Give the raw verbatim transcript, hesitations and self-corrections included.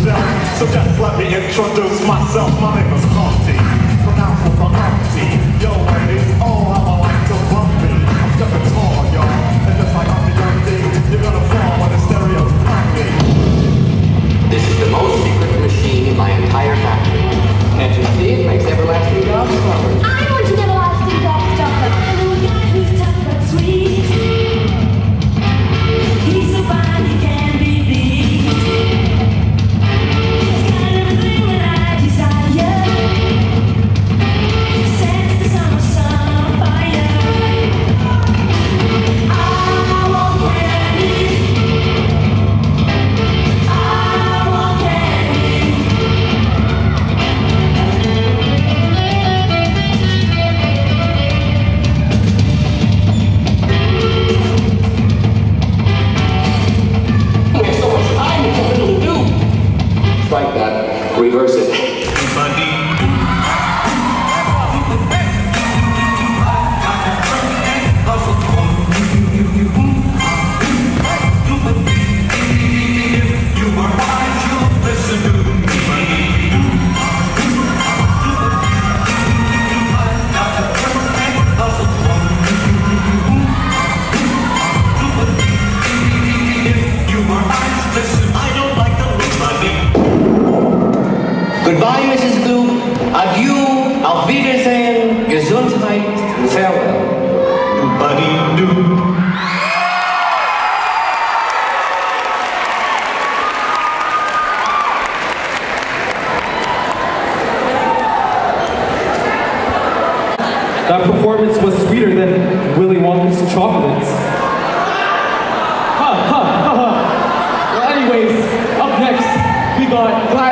yourself. So just let me introduce myself. My name is Carlota, pronounced with the Carlota. Yo, ladies, oh, how I like to bump me. I'm stepping tall, y'all, and just like I'm the young thing, you're gonna fall when the stereo's pumping. This is the most secret machine in my entire factory. Can't you see it makes everlasting jobs covered? I want an everlasting jobs covered. I know a guy who's tough but sweet. He's so fine he can be beat. He's got everything that I desire. Sets the summer sun on fire. I want candy. I want candy. We have so much time, it's so little to do. Strike that. Reverse it. Goodbye, Missus Gloop. Adieu, auf Wiedersehen, Gesundheit, and farewell. Buddy do. That performance was sweeter than Willy Wonka's chocolates. Ha ha ha ha. Well, anyways, up next, we got Glass.